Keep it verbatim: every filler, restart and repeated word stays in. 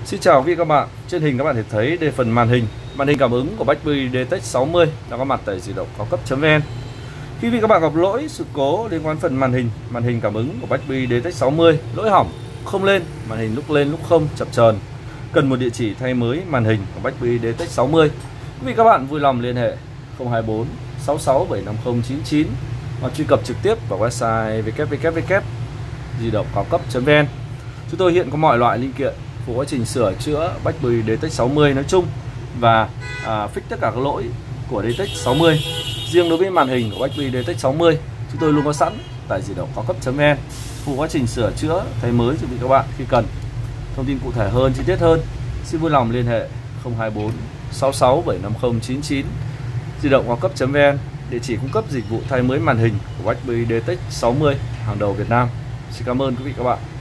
Xin chào quý vị các bạn. Trên hình các bạn thể thấy đây phần màn hình màn hình cảm ứng của BlackBerry đê tê ích sáu mươi đang có mặt tại di động cao cấp.vn. Khi quý vị các bạn gặp lỗi sự cố liên quan phần màn hình màn hình cảm ứng của BlackBerry đê tê ích sáu mươi lỗi hỏng, không lên, màn hình lúc lên lúc không, chập chờn, cần một địa chỉ thay mới màn hình của BlackBerry đê tê ích sáu mươi, quý vị các bạn vui lòng liên hệ không hai bốn sáu sáu bảy năm không chín chín hoặc truy cập trực tiếp vào website w w w chấm di động cao cấp.vn. Chúng tôi hiện có mọi loại linh kiện của quá trình sửa chữa BlackBerry đê tê ích sáu mươi nói chung và à, fix tất cả các lỗi của đê tê ích sáu mươi. Riêng đối với màn hình của BlackBerry đê tê ích sáu mươi, chúng tôi luôn có sẵn tại di động cao cấp.vn phụ quá trình sửa chữa thay mới cho quý các bạn khi cần. Thông tin cụ thể hơn, chi tiết hơn, xin vui lòng liên hệ không hai bốn sáu sáu bảy năm không chín chín di động cao cấp.vn, địa chỉ cung cấp dịch vụ thay mới màn hình của BlackBerry đê tê ích sáu mươi hàng đầu Việt Nam. Xin cảm ơn quý vị các bạn.